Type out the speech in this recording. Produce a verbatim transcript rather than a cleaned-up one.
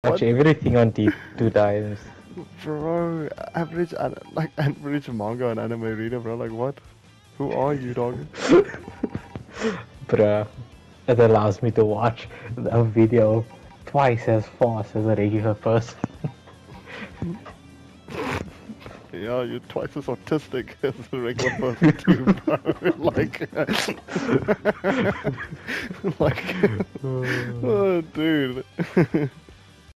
Watch everything on deep two times. Bro, average, like, average manga and anime reader, bro. Like, what? Who are you, dog? Bruh. It allows me to watch a video twice as fast as a regular person. Yeah, you're twice as autistic as a regular person too, bro. Like, like, oh, dude.